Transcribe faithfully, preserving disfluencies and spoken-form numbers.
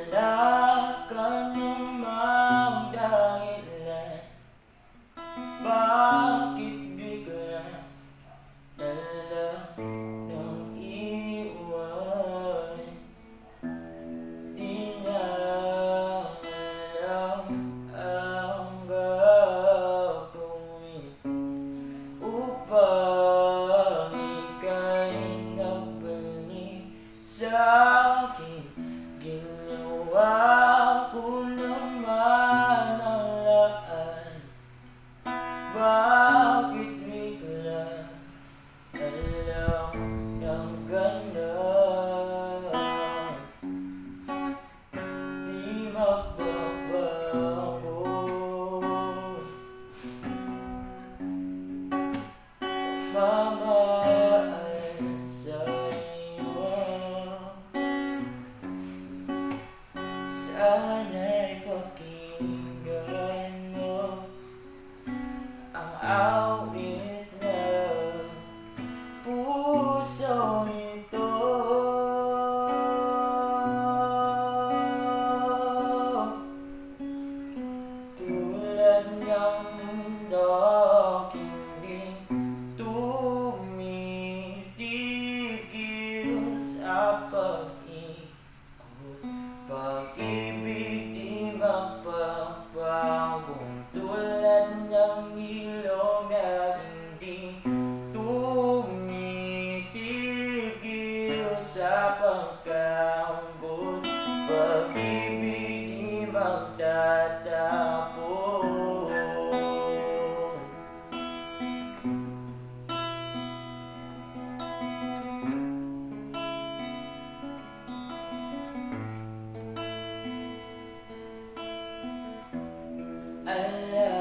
Wala ka namang dahilan, bakit bigla nalang nang iwan? Di na alam ang gagawin upang ika'y nagbalik sa'kin. Ginawa ko naman ang lahat, bakit bigla nalang ng ganun? Di magbabago, mamahal sa'yo. Sana'y pakinggan mo ang awit ng puso ito. Tulad ng mundok hindi tumitigil sa pag-ikot, pag-ibig di magbabago. Tulad ng ilog na hindi tumitigil sa pagkambot, pag-ibig di magtatapos. Alam